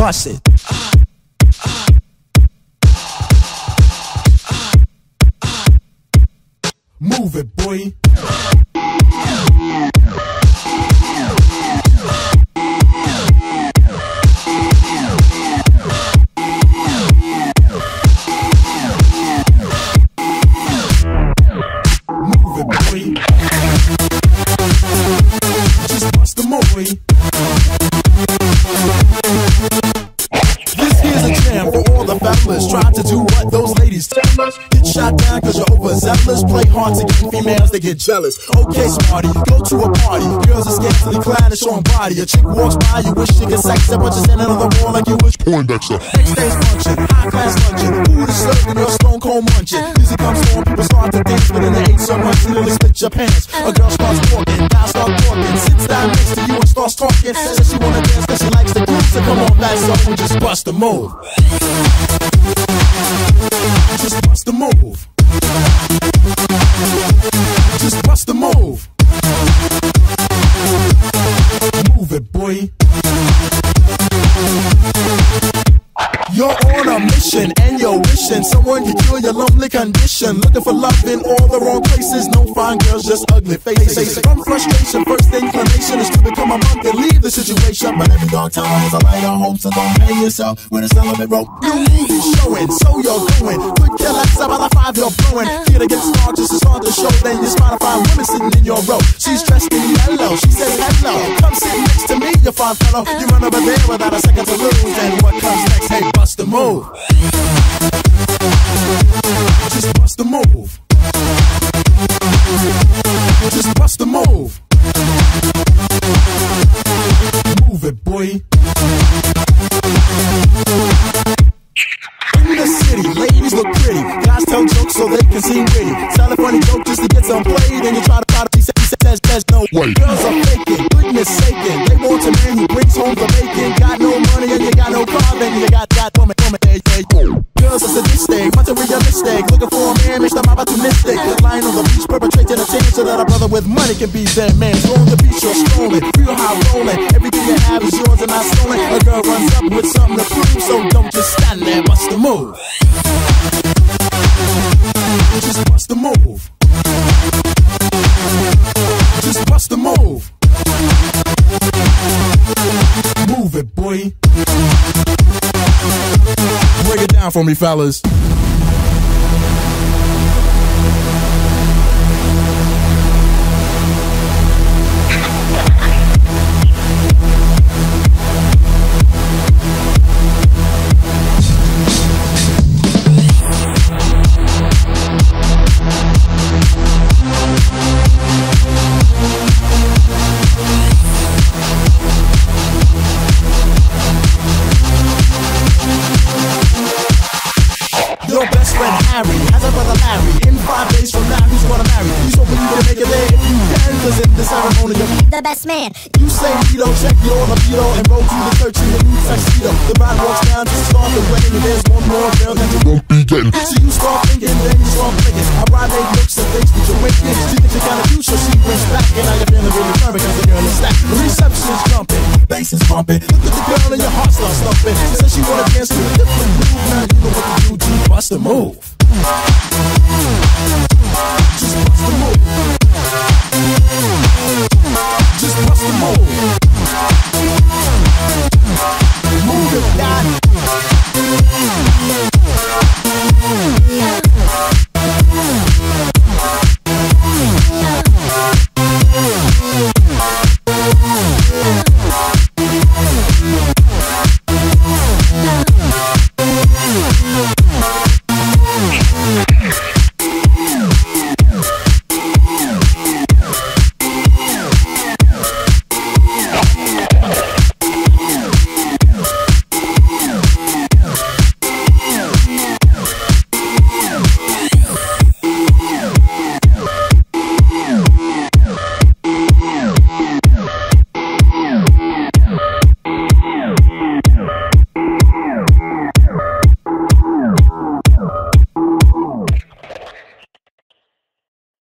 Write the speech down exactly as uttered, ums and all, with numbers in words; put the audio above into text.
bust it. Move it, boy. Move it, boy. Just bust the move. This here's a jam for all the fellas. Try to do what those ladies tell us. Get shot down cause you're overzealous. Play hard to get females, they get jealous. Okay, smarty, go to a party. Girls are scantily clad and showing body. A chick walks by, you wish you could sex her, but you're standing on the wall like you wish Poindexter. Next day's function, high class luncheon. Food is served and you're stone cold munching. Music comes on, people start to dance, but then they ate so much you nearly split your pants. A girl starts walking, guy starts walking, sits down next to you and starts talking. Says she wanna dance cause she likes the groove, so come on back, so we just bust the move. Just bust the move. Just bust the move. Move it, boy. You're on a mission and you're wishing someone to cure your lonely condition. Looking for love in all the wrong places. No fine girls, just ugly faces. From frustration, first inclination is to become a monk and leave the situation. But every dark time has a light on home, so don't hang yourself with a celibate rope. New movie showing, so you're going. Quick kill at seven by five, you're blowing. Here to get started, just to start the show. Then you spot a fine woman sitting in your row. She's dressed in yellow, she says hello. Come sit next to me, you fine fellow. You run over there without a second to lose. And what comes next? Hey, bust the move. Just bust the move. Just bust the move. Move it, boy. In the city, ladies look pretty. Guys tell jokes so they can seem witty. Tell a funny joke just to get some play. Then you try to try to he says there's no way. Girls are faking, goodness saking. They want a man who brings home the bacon. Got no money and you got no car, then you got that woman, woman, hey, hey. Girls are sadistic, materialistic. Looking for a man, makes them opportunistic. Lying on the beach, perpetrating a change so that a brother with money can be their man. So on the beach, you're strolling, feel high rolling. Everything you have is yours and not stolen. A girl runs up with something to prove, so don't just stand there, bust the move. Just bust the move. Just bust the move. Move it, boy. Break it down for me, fellas. Your best friend Harry has a brother Larry. In five days from now, who's gonna marry? He's hoping you can make it there if you can. Cause in the ceremony, you're the best man. You say Vito, check your libido, and roll to the church in your new tuxedo. The bride walks down to start the wedding, and there's one more girl that you won't be getting. So you start thinking, then you start thinking. Our bride made looks and thinks that you're winking. She thinks you're kinda cute, so she brings back. And now you're feeling really firm because the girl is stacked. The reception is jumping, bass is pumping. Look at the girl and your heart starts thumping. She says she wanna dance to a different move. Now you know what to do, to bust the move.